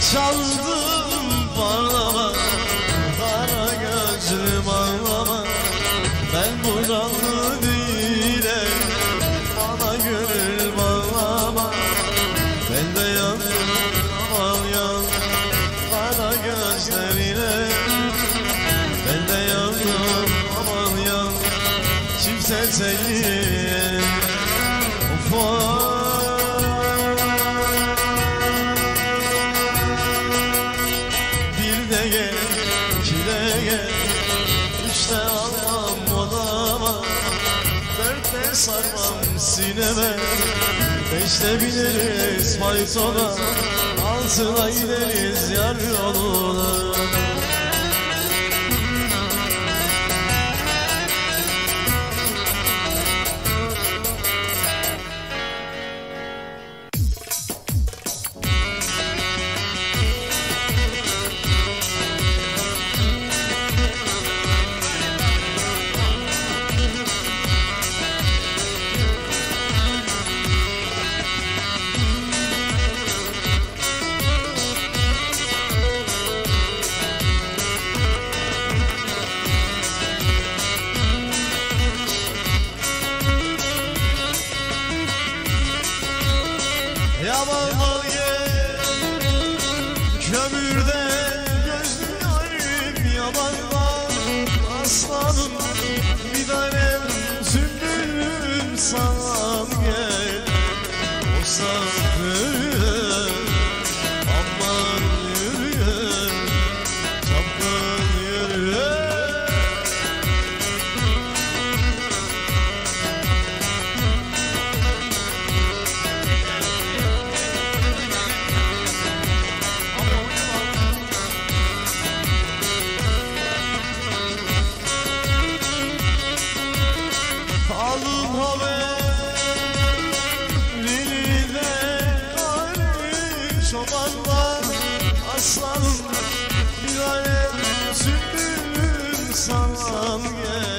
çaldım bağlama, kara gözlüm ağlama. Ben buralı değilim, bana gönül bağlama. Ben de yandım aman yan, kara gözlerine. Ben de yandım aman yan, çifte telliye. Of gel, iki de gel, üçte almam odama, dörtte sarmam sineme, beşte bineriz faytona, altıda gideriz yar yoluna. Yaban mal gel, kömürde gözlü yarim. Yaban mal aslanım, bir tanem sümbülüm sana gel. O safırı aman yürü, çapkın yürü. Alım haberliğine garip çobanlar, aslanım bir alem sümbülüm sana gel.